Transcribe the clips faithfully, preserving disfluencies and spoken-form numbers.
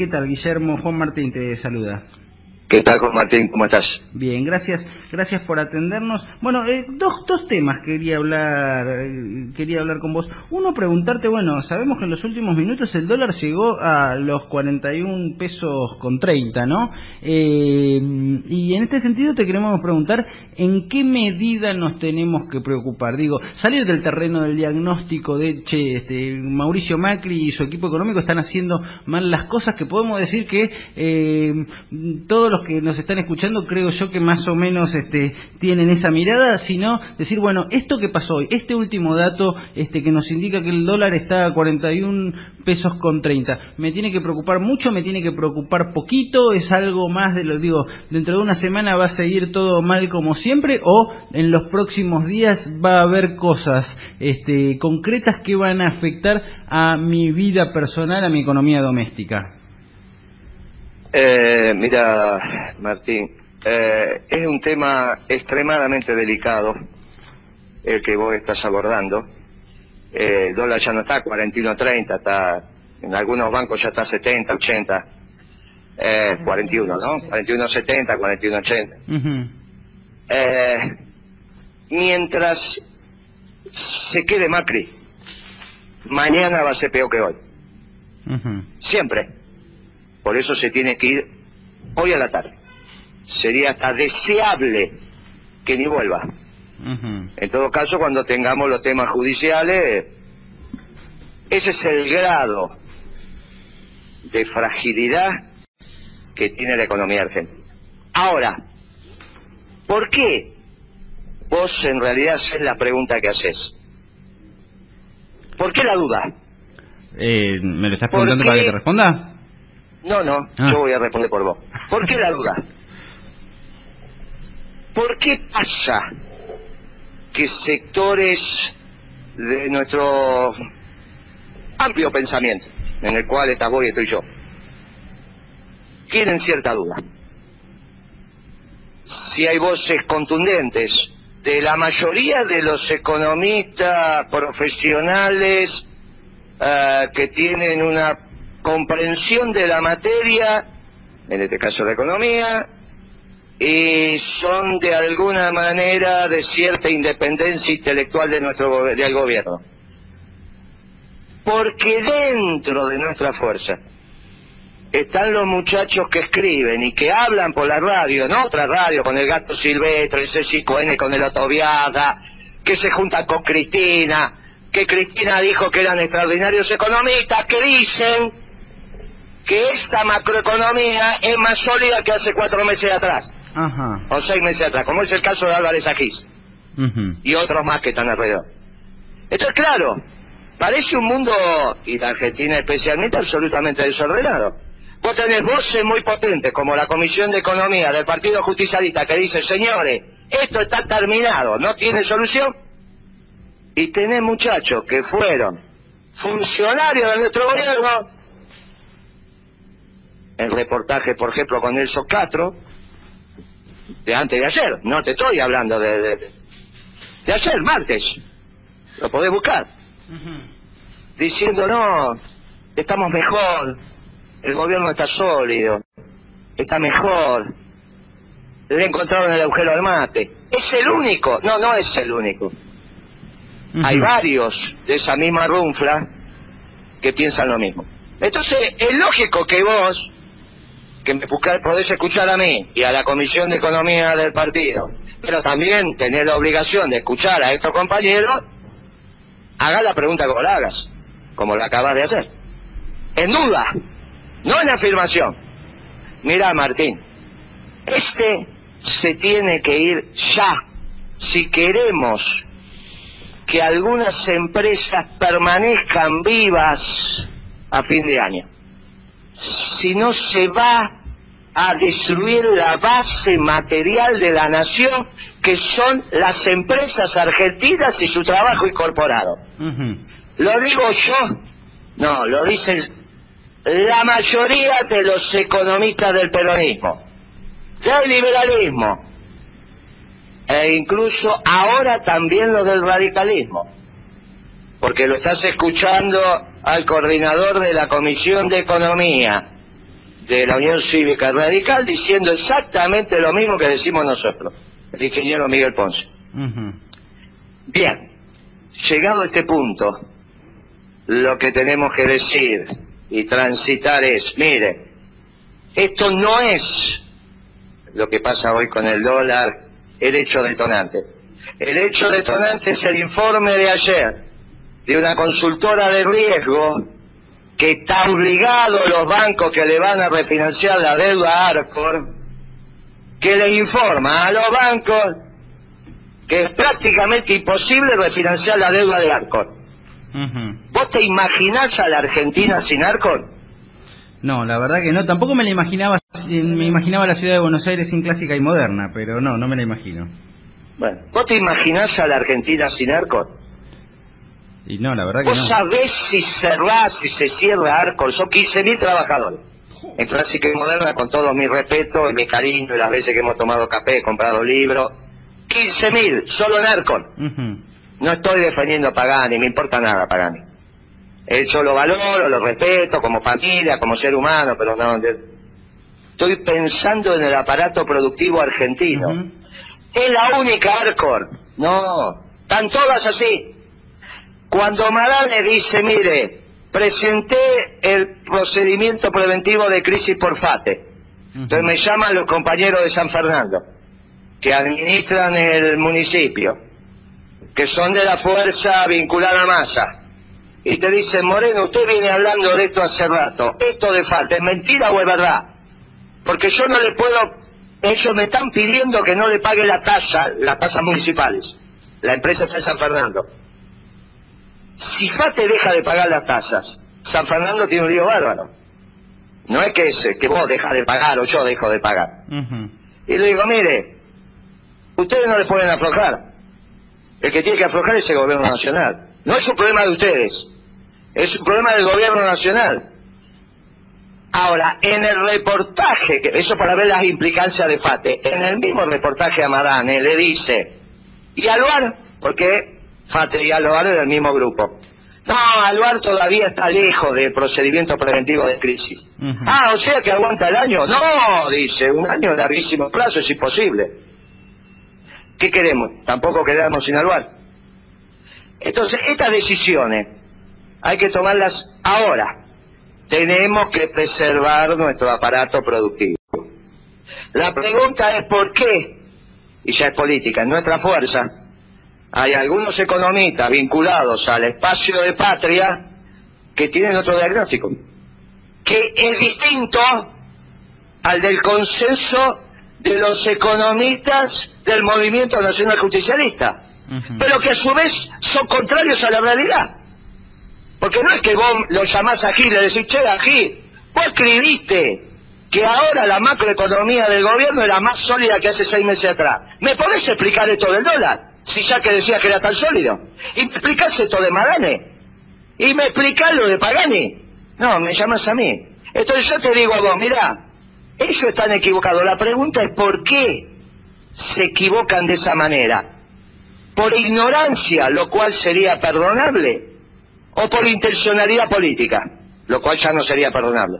¿qué tal, Guillermo? Juan Martín te saluda. ¿Qué tal, Juan Martín? ¿Cómo estás? Bien, gracias, gracias por atendernos. Bueno, eh, dos, dos temas quería hablar, eh, quería hablar con vos. Uno, preguntarte, bueno, sabemos que en los últimos minutos el dólar llegó a los cuarenta y un pesos con treinta, ¿no? Eh, y en este sentido te queremos preguntar, ¿en qué medida nos tenemos que preocupar? Digo, salir del terreno del diagnóstico de, che, este, Mauricio Macri y su equipo económico están haciendo mal las cosas, que podemos decir que eh, todos los que nos están escuchando, creo yo que más o menos este, tienen esa mirada, sino decir, bueno, esto que pasó hoy, este último dato este, que nos indica que el dólar está a cuarenta y un pesos con treinta, ¿me tiene que preocupar mucho? ¿Me tiene que preocupar poquito? ¿Es algo más de lo, digo, dentro de una semana va a seguir todo mal como siempre? ¿O en los próximos días va a haber cosas este, concretas que van a afectar a mi vida personal, a mi economía doméstica? Eh, mira, Martín, eh, es un tema extremadamente delicado el que vos estás abordando. Eh, el dólar ya no está a cuarenta y uno treinta, está, en algunos bancos ya está a setenta, ochenta, eh, cuarenta y uno, ¿no? cuarenta y uno setenta, cuarenta y uno ochenta. Uh-huh. eh, mientras se quede Macri, mañana va a ser peor que hoy. Uh-huh. Siempre. Por eso se tiene que ir hoy a la tarde. Sería hasta deseable que ni vuelva. Uh-huh. En todo caso, cuando tengamos los temas judiciales, ese es el grado de fragilidad que tiene la economía argentina. Ahora, ¿por qué vos en realidad haces la pregunta que haces? ¿Por qué la duda? Eh, ¿Me lo estás preguntando para que te responda? No, no, ah. Yo voy a responder por vos. ¿Por qué la duda? ¿Por qué pasa que sectores de nuestro amplio pensamiento, en el cual estás vos y estoy yo, tienen cierta duda? Si hay voces contundentes de la mayoría de los economistas profesionales uh, que tienen una comprensión de la materia, en este caso la economía, y son de alguna manera de cierta independencia intelectual de nuestro del gobierno. Porque dentro de nuestra fuerza están los muchachos que escriben y que hablan por la radio, en otra radio, con el Gato Silvestre, el Ceci Cohen, con el Otoviada, que se juntan con Cristina, que Cristina dijo que eran extraordinarios economistas, que dicen que esta macroeconomía es más sólida que hace cuatro meses atrás. Ajá. O seis meses atrás, como es el caso de Álvarez Agis. Uh-huh. Y otros más que están alrededor. Esto es claro, parece un mundo, y la Argentina especialmente, absolutamente desordenado. Vos tenés voces muy potentes, como la Comisión de Economía del Partido Justicialista, que dice, señores, esto está terminado, no tiene solución. Y tenés muchachos que fueron funcionarios de nuestro gobierno. El reportaje, por ejemplo, con Nelson Castro, de antes de ayer, no te estoy hablando de, de, de ayer, martes, lo podés buscar, uh-huh. Diciendo, no, estamos mejor, el gobierno está sólido, está mejor, le encontraron el agujero al mate. Es el único, no, no es el único. Uh-huh. Hay varios de esa misma runfla que piensan lo mismo. Entonces, es lógico que vos, que me podés escuchar a mí y a la Comisión de Economía del partido, pero también tener la obligación de escuchar a estos compañeros, haga la pregunta que la hagas, como la acabas de hacer. En duda, no en afirmación. Mirá, Martín, este se tiene que ir ya, si queremos que algunas empresas permanezcan vivas a fin de año. Si no, se va a destruir la base material de la nación, que son las empresas argentinas y su trabajo incorporado. Uh-huh. ¿Lo digo yo? No, lo dicen la mayoría de los economistas del peronismo, del liberalismo, e incluso ahora también los del radicalismo, porque lo estás escuchando al coordinador de la Comisión de Economía de la Unión Cívica Radical diciendo exactamente lo mismo que decimos nosotros, el ingeniero Miguel Ponce. Uh-huh. Bien, llegado a este punto, lo que tenemos que decir y transitar es, mire, esto no es lo que pasa hoy con el dólar, el hecho detonante. El hecho detonante es el informe de ayer de una consultora de riesgo que está obligado a los bancos que le van a refinanciar la deuda a Arcor, que les informa a los bancos que es prácticamente imposible refinanciar la deuda de Arcor. Uh-huh. ¿Vos te imaginás a la Argentina sin Arcor? No, la verdad que no. Tampoco me la imaginaba, me imaginaba la ciudad de Buenos Aires sin clásica y moderna, pero no, no me la imagino. Bueno, ¿vos te imaginás a la Argentina sin Arcor? Y no, la verdad que ¿Vos no. sabés si cerrá, si se cierra Arcor? Son quince mil trabajadores. En clásica y moderna, con todo mi respeto y mi cariño y las veces que hemos tomado café, comprado libros, quince mil, solo en Arcor. Uh-huh. No estoy defendiendo a Pagani, me importa nada Pagani. Yo lo valoro, lo respeto como familia, como ser humano, pero no... Estoy pensando en el aparato productivo argentino. Uh-huh. Es la única Arcor. No, están todas así. Cuando Madane dice, mire, presenté el procedimiento preventivo de crisis por FATE. Uh-huh. Entonces me llaman los compañeros de San Fernando, que administran el municipio, que son de la fuerza vinculada a Massa. Y te dicen, Moreno, usted viene hablando de esto hace rato. ¿Esto de FATE es mentira o es verdad? Porque yo no le puedo... Ellos me están pidiendo que no le pague la tasa, las tasas municipales. La empresa está en San Fernando. Si FATE deja de pagar las tasas, San Fernando tiene un lío bárbaro. No es que, es, que vos dejas de pagar o yo dejo de pagar. Uh-huh. Y le digo, mire, ustedes no le pueden aflojar. El que tiene que aflojar es el gobierno nacional. No es un problema de ustedes, es un problema del gobierno nacional. Ahora, en el reportaje, que eso para ver las implicancias de FATE, en el mismo reportaje a Madane le dice, ¿y Aluar? Porque FATE y Aluar es del mismo grupo. No, Aluar todavía está lejos del procedimiento preventivo de crisis. Uh-huh. Ah, o sea que aguanta el año. No, dice, un año de larguísimo plazo es imposible. ¿Qué queremos? Tampoco quedamos sin Aluar. Entonces, estas decisiones hay que tomarlas ahora. Tenemos que preservar nuestro aparato productivo. La pregunta es ¿por qué? Y ya es política. En nuestra fuerza hay algunos economistas vinculados al espacio de Patria que tienen otro diagnóstico, que es distinto al del consenso de los economistas del Movimiento Nacional Justicialista. Uh-huh. Pero que a su vez son contrarios a la realidad. Porque no es que vos lo llamás a Gil y le decís, che, a Gil, vos escribiste que ahora la macroeconomía del gobierno era más sólida que hace seis meses atrás. ¿Me podés explicar esto del dólar? Si ya que decías que era tan sólido. ¿Y me explicás esto de Madane? ¿Y me explicás lo de Pagani? No, me llamás a mí. Entonces yo te digo a vos, mirá, ellos están equivocados. La pregunta es ¿por qué se equivocan de esa manera? ¿Por ignorancia, lo cual sería perdonable? ¿O por intencionalidad política, lo cual ya no sería perdonable?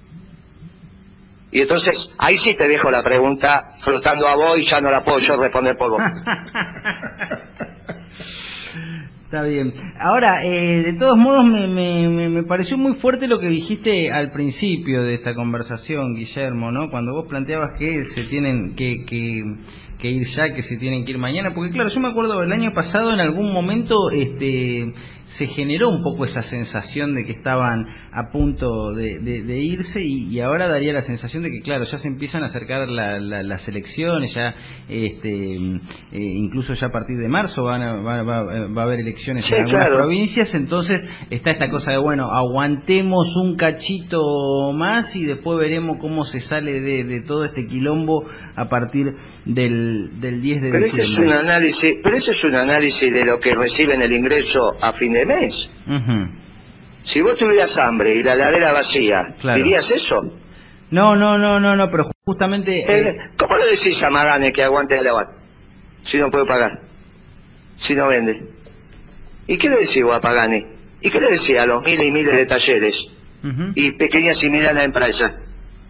Y entonces, ahí sí te dejo la pregunta flotando a vos y ya no la puedo yo responder por vos. Está bien. Ahora, eh, de todos modos, me, me, me pareció muy fuerte lo que dijiste al principio de esta conversación, Guillermo, ¿no? Cuando vos planteabas que se tienen que... que... que ir ya, que se tienen que ir mañana, porque claro, yo me acuerdo el año pasado en algún momento este se generó un poco esa sensación de que estaban a punto de, de, de irse y, y ahora daría la sensación de que claro, ya se empiezan a acercar la, la, las elecciones, ya este eh, incluso ya a partir de marzo van a, va, va, va a haber elecciones sí, en algunas claro. provincias, entonces está esta cosa de bueno, aguantemos un cachito más y después veremos cómo se sale de, de todo este quilombo a partir del, del diez de pero diciembre. Ese es un análisis, pero ese es un análisis de lo que reciben el ingreso a fin de mes. Uh-huh. Si vos tuvieras hambre y la heladera vacía, claro. ¿dirías eso? No, no, no, no, no, pero justamente... Eh, ¿Cómo le decís a Madane que aguante el lavar? Si no puede pagar, si no vende. ¿Y qué le decís vos a Pagani? ¿Y qué le decís a los miles y miles de talleres uh-huh. y pequeñas y medianas empresas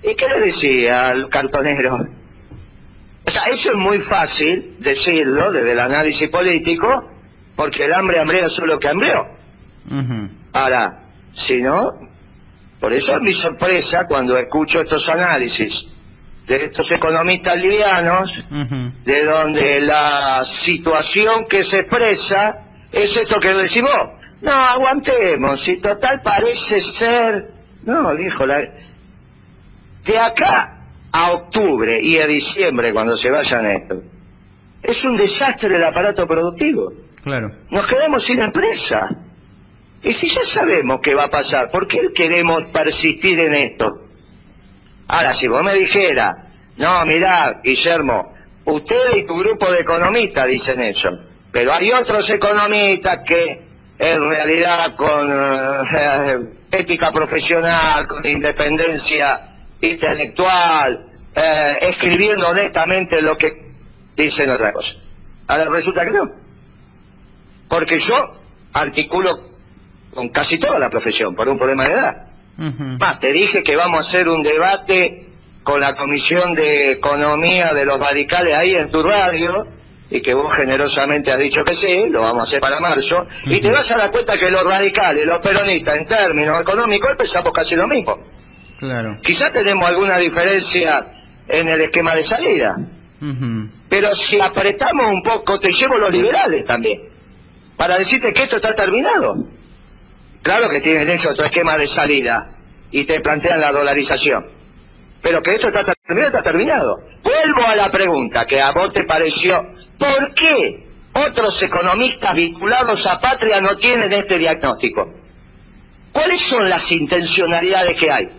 ¿Y qué le decía al cartonero? O sea, eso es muy fácil decirlo desde el análisis político, porque el hambre hambrea solo que hambreó. Uh-huh. Ahora, si no, por eso es mi sorpresa cuando escucho estos análisis de estos economistas livianos, uh-huh. de donde la situación que se expresa es esto que decimos. No, aguantemos, si total parece ser... No, viejo, la... de acá a octubre y a diciembre, cuando se vayan esto, es un desastre el aparato productivo. Claro. Nos quedamos sin empresa. Y si ya sabemos qué va a pasar, ¿por qué queremos persistir en esto? Ahora, si vos me dijeras, no, mirá, Guillermo, usted y tu grupo de economistas dicen eso, pero hay otros economistas que en realidad con eh, ética profesional, con independencia intelectual, eh, escribiendo honestamente lo que dicen otra cosa. Ahora resulta que no. Porque yo articulo con casi toda la profesión por un problema de edad. Uh-huh. Más, te dije que vamos a hacer un debate con la Comisión de Economía de los radicales ahí en tu radio, y que vos generosamente has dicho que sí, lo vamos a hacer para marzo, uh-huh. y te vas a dar cuenta que los radicales, los peronistas, en términos económicos, pensamos casi lo mismo. Claro. Quizás tenemos alguna diferencia en el esquema de salida, uh-huh. pero si apretamos un poco, te llevo los liberales también, para decirte que esto está terminado. Claro que tienen eso, otro esquema de salida, y te plantean la dolarización. Pero que esto está terminado, está terminado. Vuelvo a la pregunta que a vos te pareció, ¿por qué otros economistas vinculados a Patria no tienen este diagnóstico? ¿Cuáles son las intencionalidades que hay?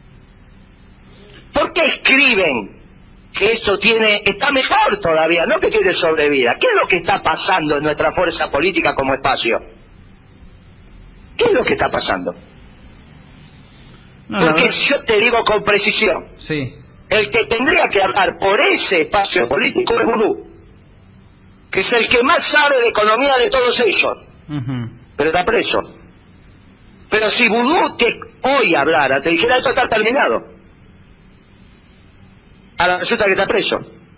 ¿Por qué escriben que esto tiene, está mejor todavía, no que tiene sobrevida? ¿Qué es lo que está pasando en nuestra fuerza política como espacio? ¿Qué es lo que está pasando? No, Porque no, yo te digo con precisión, sí. el que tendría que hablar por ese espacio político es Vudú, que es el que más sabe de economía de todos ellos, uh-huh. pero está preso. Pero si Vudú te hoy hablara, te dijera esto está terminado, ahora resulta que está preso.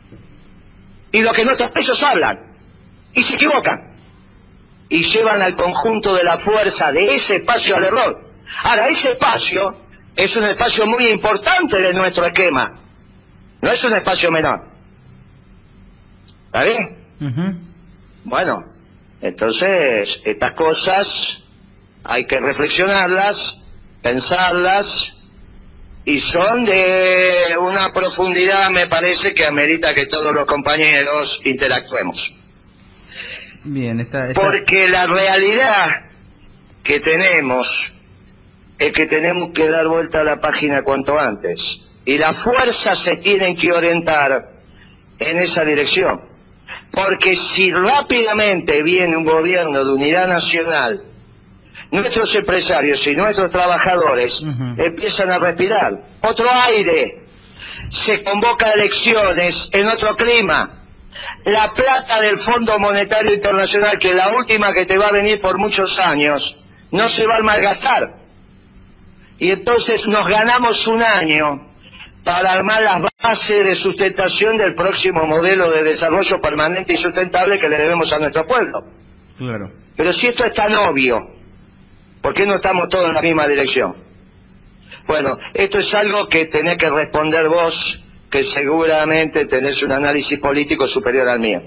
Y los que no están presos hablan, y se equivocan, y llevan al conjunto de la fuerza de ese espacio al error. Ahora, ese espacio es un espacio muy importante de nuestro esquema, no es un espacio menor. ¿Está bien? Uh-huh. Bueno, entonces estas cosas hay que reflexionarlas, pensarlas, y son de una profundidad, me parece, que amerita que todos los compañeros interactuemos. Bien, está, está... Porque la realidad que tenemos es que tenemos que dar vuelta a la página cuanto antes, y las fuerzas se tienen que orientar en esa dirección, porque si rápidamente viene un gobierno de unidad nacional, nuestros empresarios y nuestros trabajadores uh-huh. empiezan a respirar otro aire, se convoca elecciones en otro clima, la plata del Fondo Monetario Internacional, que es la última que te va a venir por muchos años, no se va a malgastar. Y entonces nos ganamos un año para armar las bases de sustentación del próximo modelo de desarrollo permanente y sustentable que le debemos a nuestro pueblo. Claro. Pero si esto es tan obvio, ¿por qué no estamos todos en la misma dirección? Bueno, esto es algo que tenés que responder vos, que seguramente tenés un análisis político superior al mío.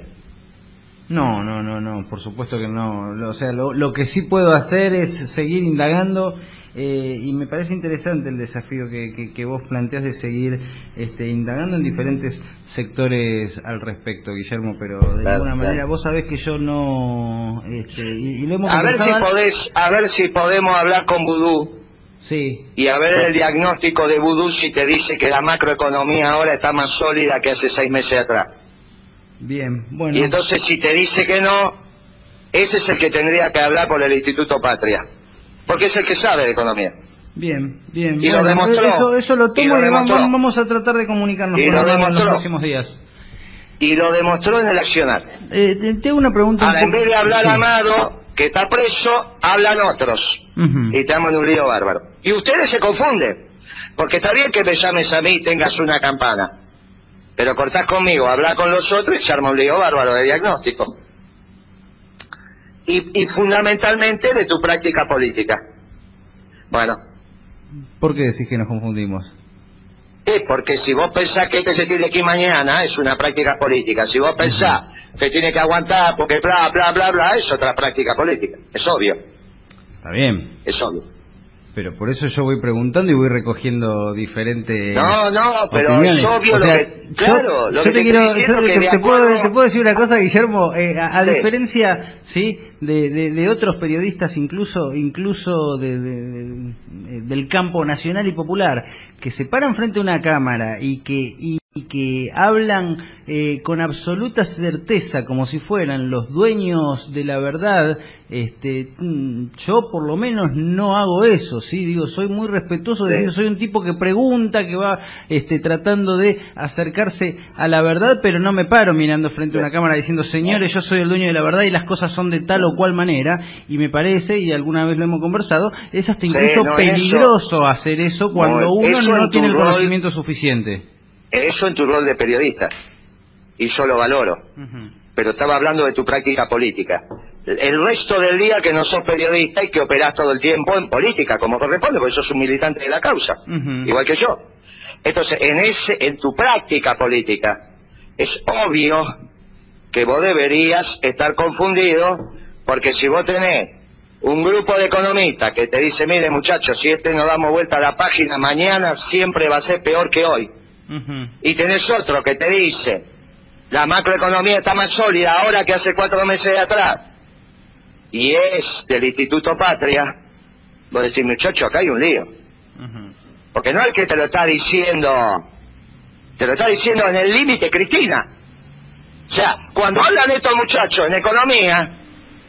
No, no, no, no, por supuesto que no. O sea, lo, lo que sí puedo hacer es seguir indagando, eh, y me parece interesante el desafío que, que, que vos planteás de seguir este, indagando en diferentes sectores al respecto, Guillermo, pero de claro, alguna manera claro. Vos sabés que yo no... Este, y, y lo hemos a ver si podés, a ver si podemos hablar con Vudú. Sí. Y a ver el diagnóstico de Vudú, si te dice que la macroeconomía ahora está más sólida que hace seis meses atrás. Bien, bueno. Y entonces si te dice que no, ese es el que tendría que hablar por el Instituto Patria, porque es el que sabe de economía. Bien, bien. Y bueno, lo demostró. Eso, eso lo tomo y, lo y vamos, vamos a tratar de comunicarnos y con lo él demostró. en los próximos días. Y lo demostró en el accionar. Eh, te, te hago una pregunta. Ahora, un en vez de hablar sí. Amado, que está preso, hablan otros. Uh-huh. Y estamos en un lío bárbaro. Y ustedes se confunden. Porque está bien que me llames a mí y tengas una campana, pero cortás conmigo, hablás con los otros y se arma un lío bárbaro de diagnóstico. Y, y fundamentalmente de tu práctica política. Bueno. ¿Por qué decís que nos confundimos? Eh, porque si vos pensás que este se tiene que ir mañana, es una práctica política. Si vos pensás uh-huh. que tiene que aguantar porque bla, bla, bla, bla, es otra práctica política. Es obvio. Está bien. Es obvio. Pero por eso yo voy preguntando y voy recogiendo diferentes No, no, pero opiniones. es obvio o lo sea, que... Claro, yo, lo yo que te, te quiero, estoy diciendo yo, que te, de te, acuerdo... puedo, te puedo decir una cosa, Guillermo, eh, a, a sí. diferencia, ¿sí?, de, de, de otros periodistas, incluso incluso de, de, de, del campo nacional y popular, que se paran frente a una cámara y que... Y, y que hablan eh, con absoluta certeza como si fueran los dueños de la verdad, este, yo por lo menos no hago eso, ¿sí? Digo, soy muy respetuoso, de decir, soy un tipo que pregunta, que va este, tratando de acercarse a la verdad, pero no me paro mirando frente a una cámara diciendo, señores, yo soy el dueño de la verdad y las cosas son de tal o cual manera, y me parece, y alguna vez lo hemos conversado, es hasta incluso sí, no, peligroso eso, hacer eso cuando no, uno no tiene el rol, conocimiento suficiente. Eso en tu rol de periodista, y yo lo valoro, uh-huh. pero estaba hablando de tu práctica política. El resto del día que no sos periodista y que operás todo el tiempo en política, como corresponde, porque sos un militante de la causa, uh-huh. igual que yo. Entonces, en ese, en tu práctica política, es obvio que vos deberías estar confundido, porque si vos tenés un grupo de economistas que te dice, mire muchachos, si este no damos vuelta a la página, mañana siempre va a ser peor que hoy. Uh-huh. Y tenés otro que te dice, la macroeconomía está más sólida ahora que hace cuatro meses de atrás, y es del Instituto Patria, vos decís, muchacho, acá hay un lío. Uh-huh. Porque no es que te lo está diciendo, te lo está diciendo en el límite Cristina. O sea, cuando hablan estos muchachos en economía,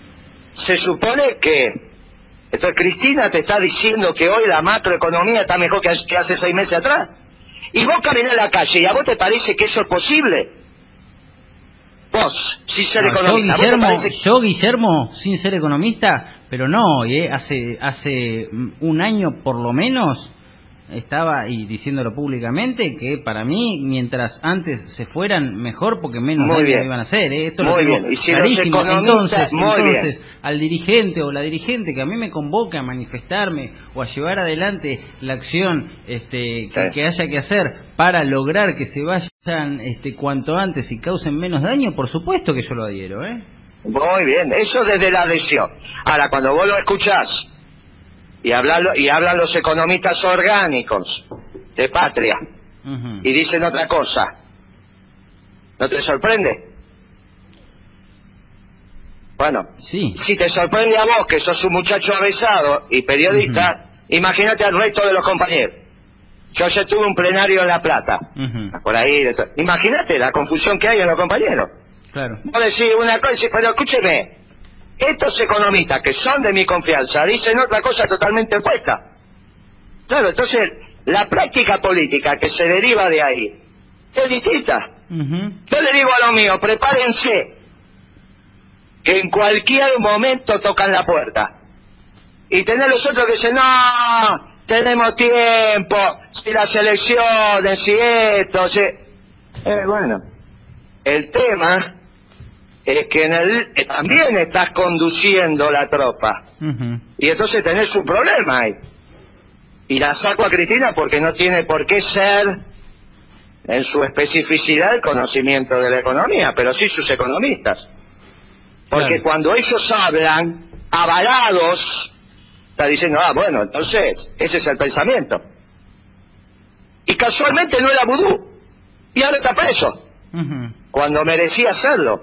se supone que, entonces Cristina te está diciendo que hoy la macroeconomía está mejor que, que hace seis meses atrás. Y vos caminás en la calle y a vos te parece que eso es posible. Vos, sin ser no, economista. Yo Guillermo, parece... yo, Guillermo, sin ser economista, pero no, ¿eh? hace, hace un año por lo menos, estaba, y diciéndolo públicamente, que para mí, mientras antes se fueran, mejor, porque menos daño iban a hacer. ¿eh? Esto muy lo bien, y si clarísimo. Los entonces, muy entonces bien. al dirigente o la dirigente que a mí me convoca a manifestarme o a llevar adelante la acción este, que, sí. que haya que hacer para lograr que se vayan este, cuanto antes y causen menos daño, por supuesto que yo lo adhiero. ¿eh? Muy bien, eso desde la adhesión. Ahora, cuando vos lo escuchás, y hablan, y hablan los economistas orgánicos de Patria, uh-huh. y dicen otra cosa, ¿no te sorprende? Bueno, sí. Si te sorprende a vos, que sos un muchacho avesado y periodista, uh-huh. imagínate al resto de los compañeros. Yo ya tuve un plenario en La Plata, uh-huh. por ahí, imagínate la confusión que hay en los compañeros. Claro. Vos decís una cosa, pero escúcheme, estos economistas que son de mi confianza dicen otra cosa totalmente opuesta. Claro, entonces la práctica política que se deriva de ahí es distinta. Uh-huh. Yo le digo a los míos, prepárense, que en cualquier momento tocan la puerta. Y tenés los otros que dicen, no, tenemos tiempo, si las elecciones, si esto, si... Eh, bueno, el tema es que en el, también estás conduciendo la tropa. Uh-huh. Y entonces tenés un problema ahí. Y la saco a Cristina porque no tiene por qué ser en su especificidad el conocimiento de la economía, pero sí sus economistas. Porque claro. cuando ellos hablan, avalados, está diciendo, ah, bueno, entonces, ese es el pensamiento. Y casualmente no era vudú. Y ahora está preso. Uh-huh. Cuando merecía hacerlo.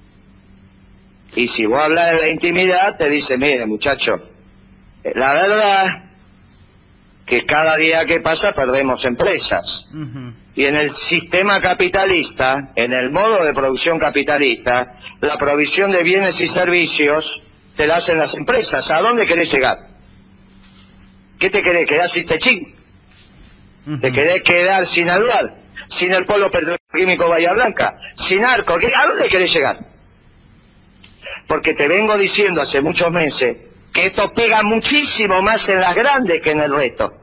Y si vos hablas de la intimidad, te dice, mire, muchacho, la verdad que cada día que pasa perdemos empresas. Uh-huh. Y en el sistema capitalista, en el modo de producción capitalista, la provisión de bienes y servicios te la hacen las empresas. ¿A dónde querés llegar? ¿Qué te querés quedar sin Techín? Uh-huh. ¿Te querés quedar sin Aluar? ¿Sin el polo petroquímico Bahía Blanca? ¿Sin Arco? ¿A dónde querés llegar? Porque te vengo diciendo hace muchos meses que esto pega muchísimo más en las grandes que en el resto.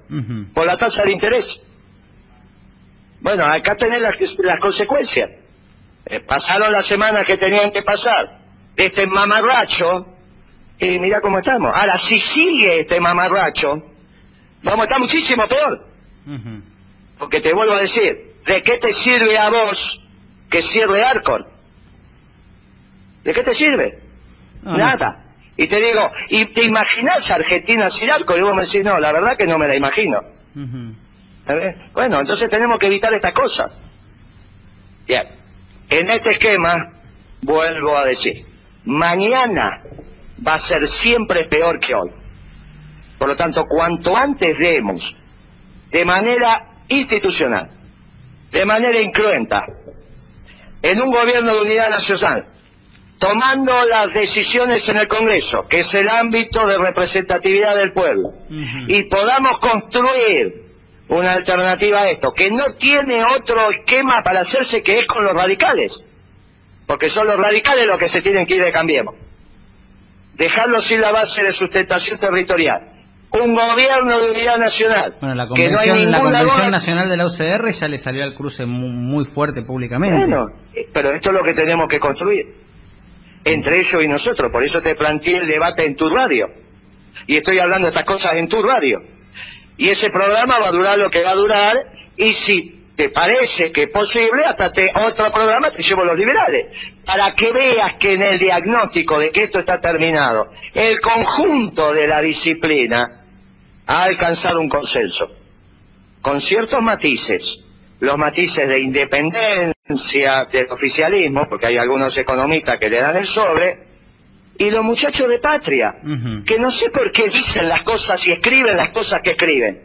uh-huh. por la tasa de interés. Bueno, acá tenés las, las consecuencias. Eh, pasaron las semanas que tenían que pasar de este mamarracho y mirá cómo estamos. Ahora, si sigue este mamarracho, vamos a estar muchísimo peor. Uh-huh. Porque te vuelvo a decir, ¿de qué te sirve a vos que cierre Arcor? ¿De qué te sirve? Uh-huh. Nada. Y te digo, ¿y te imaginás Argentina sin Arcor? Y vos me decís, no, la verdad que no me la imagino. Uh-huh. Bueno, entonces tenemos que evitar estas cosas. Bien, en este esquema, vuelvo a decir, mañana va a ser siempre peor que hoy. Por lo tanto, cuanto antes demos, de manera institucional, de manera incruenta, en un gobierno de unidad nacional, tomando las decisiones en el Congreso, que es el ámbito de representatividad del pueblo, uh-huh. y podamos construir una alternativa a esto, que no tiene otro esquema para hacerse que es con los radicales, porque son los radicales los que se tienen que ir de Cambiemos. Dejarlos sin la base de sustentación territorial. Un gobierno de unidad nacional. Bueno, la que no hay convención, la convención duda... nacional de la U C R ya le salió al cruce muy, muy fuerte públicamente. Bueno, pero esto es lo que tenemos que construir, entre ellos y nosotros. Por eso te planteé el debate en tu radio. Y estoy hablando de estas cosas en tu radio. Y ese programa va a durar lo que va a durar, y si te parece que es posible, hasta te, otro programa te llevo los liberales, para que veas que en el diagnóstico de que esto está terminado, el conjunto de la disciplina ha alcanzado un consenso, con ciertos matices, los matices de independencia del oficialismo, porque hay algunos economistas que le dan el sobre, y los muchachos de Patria, uh-huh. que no sé por qué dicen las cosas y escriben las cosas que escriben.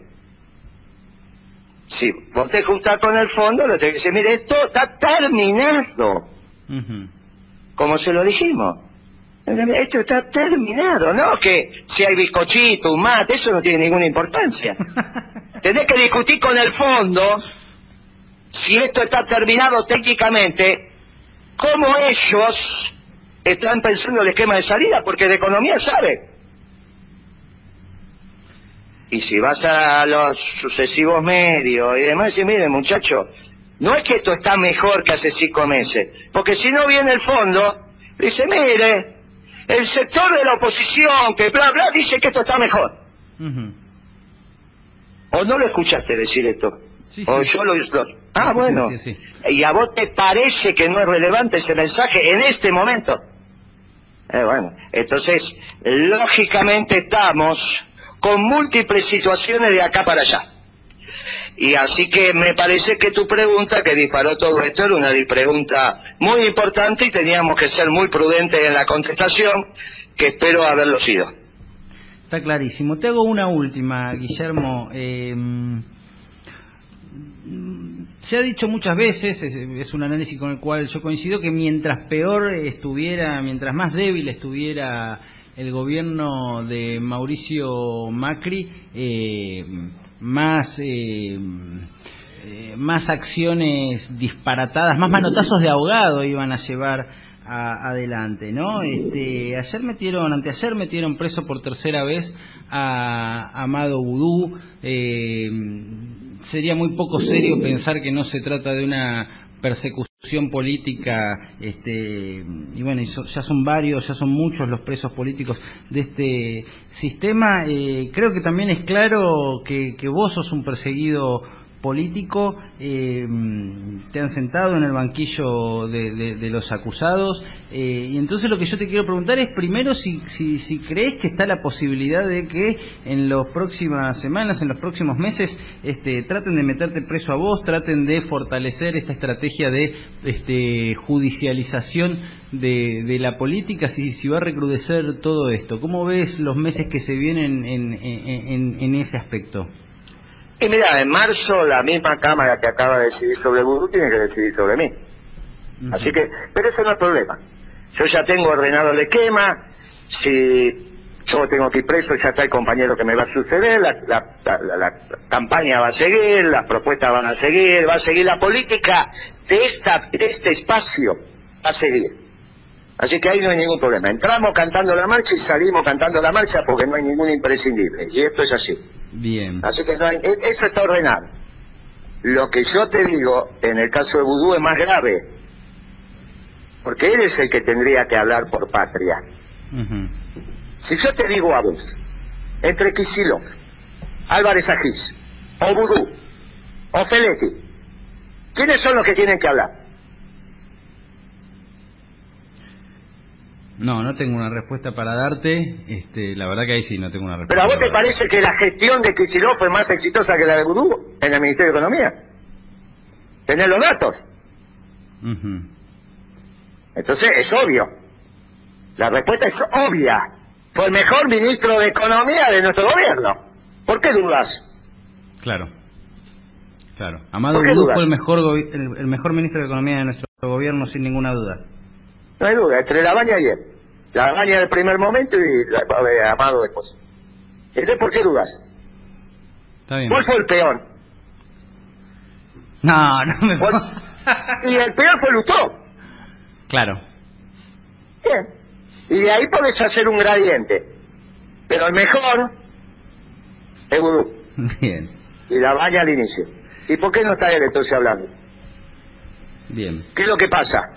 Si vos te juntás con el fondo, lo te dice, mire, esto está terminado. Uh-huh. Como se lo dijimos. Esto está terminado, no que si hay bizcochito, un mate, eso no tiene ninguna importancia. Tenés que discutir con el fondo si esto está terminado técnicamente, cómo ellos están pensando el esquema de salida, porque de economía sabe. Y si vas a los sucesivos medios y demás, decís, mire muchacho, no es que esto está mejor que hace cinco meses, porque si no viene el fondo, dice, mire, el sector de la oposición, que bla bla, dice que esto está mejor. Uh-huh. ¿O no lo escuchaste decir esto? Sí, o sí. yo lo... lo ah, bueno. Sí, sí, sí. ¿Y a vos te parece que no es relevante ese mensaje en este momento? Eh, bueno, entonces, lógicamente estamos con múltiples situaciones de acá para allá. Y así que me parece que tu pregunta que disparó todo esto era una pregunta muy importante y teníamos que ser muy prudentes en la contestación, que espero haberlo sido. Está clarísimo. Te hago una última, Guillermo. Eh, se ha dicho muchas veces, es, es un análisis con el cual yo coincido, que mientras peor estuviera, mientras más débil estuviera el gobierno de Mauricio Macri, eh, más eh, eh, más acciones disparatadas, más manotazos de ahogado iban a llevar a, adelante, ¿no? Este, ayer metieron, anteayer metieron preso por tercera vez a Amado Vudú. Eh, sería muy poco serio pensar que no se trata de una persecución política, este, y bueno, ya son varios, ya son muchos los presos políticos de este sistema. Eh, creo que también es claro que, que vos sos un perseguido político, eh, te han sentado en el banquillo de, de, de los acusados, eh, y entonces lo que yo te quiero preguntar es primero si, si, si crees que está la posibilidad de que en las próximas semanas, en los próximos meses, este, traten de meterte preso a vos, traten de fortalecer esta estrategia de este, judicialización de, de la política, si, si va a recrudecer todo esto. ¿Cómo ves los meses que se vienen en, en, en, en ese aspecto? Y mira, en marzo la misma Cámara que acaba de decidir sobre Vudú tiene que decidir sobre mí. Uh-huh. Así que, pero eso no es problema. Yo ya tengo ordenado el esquema, si yo tengo que ir preso, ya está el compañero que me va a suceder, la, la, la, la campaña va a seguir, las propuestas van a seguir, va a seguir la política de, esta, de este espacio, va a seguir. Así que ahí no hay ningún problema. Entramos cantando la marcha y salimos cantando la marcha porque no hay ningún imprescindible. Y esto es así. Bien. Así que no hay, eso está ordenado. Lo que yo te digo, en el caso de Vudú es más grave, porque él es el que tendría que hablar por patria. Uh-huh. Si yo te digo a vos, entre Kicillof, Álvarez Agis, o Vudú, o Feletti, ¿quiénes son los que tienen que hablar? No, no tengo una respuesta para darte, este, la verdad que ahí sí no tengo una respuesta. ¿Pero a vos te parece que la gestión de Kicillof fue más exitosa que la de Vudú en el Ministerio de Economía? ¿Tenés los datos? Uh-huh. Entonces es obvio. La respuesta es obvia. Fue el mejor ministro de Economía de nuestro gobierno. ¿Por qué dudas? Claro. Claro. Amado Vudú fue el mejor, el, el mejor ministro de Economía de nuestro gobierno sin ninguna duda. No hay duda, entre Labaña y él. Labaña en el primer momento y la, la, Amado después. ¿Entonces por qué dudas? Está bien. ¿Cuál fue el peor? No, no me puedo... Y el peor fue Lustó. Claro. Bien. Y de ahí podés hacer un gradiente. Pero el mejor es Vudú. Bien. Y Labaña al inicio. ¿Y por qué no está él entonces hablando? Bien. ¿Qué es lo que pasa?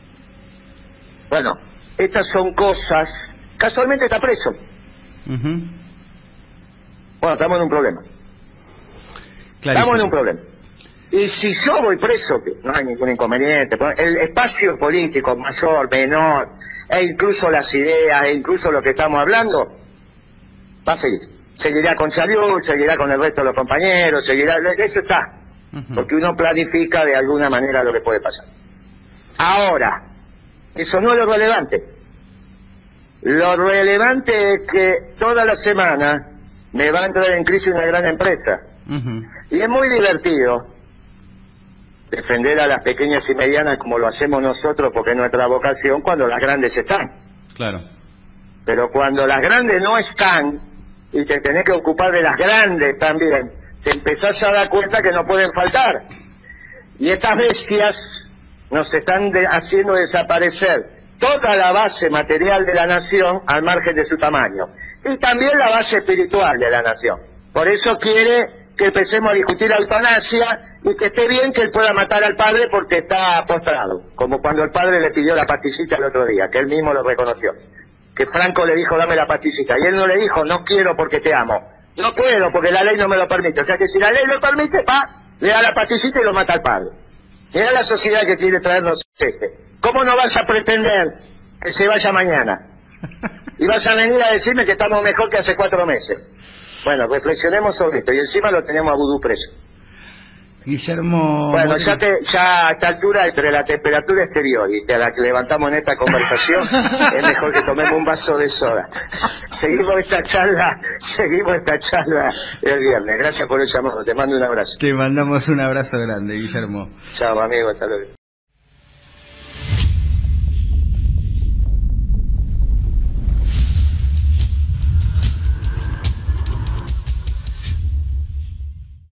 Bueno, estas son cosas... Casualmente está preso. Uh-huh. Bueno, estamos en un problema. Clarísimo. Estamos en un problema. Y si yo voy preso, que no hay ningún inconveniente, el espacio político mayor, menor, e incluso las ideas, e incluso lo que estamos hablando, va a seguir. Seguirá con Salud, seguirá con el resto de los compañeros, seguirá... Eso está. Uh-huh. Porque uno planifica de alguna manera lo que puede pasar. Ahora... Eso no es lo relevante. Lo relevante es que toda la semana me va a entrar en crisis una gran empresa. Uh-huh. Y es muy divertido defender a las pequeñas y medianas como lo hacemos nosotros, porque es nuestra vocación, cuando las grandes están. Claro. Pero cuando las grandes no están, y te tenés que ocupar de las grandes también, te empezás a dar cuenta que no pueden faltar. Y estas bestias... nos están de, haciendo desaparecer toda la base material de la nación al margen de su tamaño. Y también la base espiritual de la nación. Por eso quiere que empecemos a discutir eutanasia y que esté bien que él pueda matar al padre porque está postrado. Como cuando el padre le pidió la pastillita el otro día, que él mismo lo reconoció. Que Franco le dijo, dame la pastillita. Y él no le dijo, no quiero porque te amo. No puedo porque la ley no me lo permite. O sea que si la ley lo permite, pa, le da la pastillita y lo mata al padre. Mira la sociedad que quiere traernos este. ¿Cómo no vas a pretender que se vaya mañana? Y vas a venir a decirme que estamos mejor que hace cuatro meses. Bueno, reflexionemos sobre esto. Y encima lo tenemos a Vudú preso. Guillermo... Bueno, bueno. ya, te, ya a esta altura, entre la temperatura exterior y a la que levantamos en esta conversación, es mejor que tomemos un vaso de soda. Seguimos esta charla, seguimos esta charla el viernes. Gracias por el llamado, te mando un abrazo. Te mandamos un abrazo grande, Guillermo. Chao, amigo, hasta luego.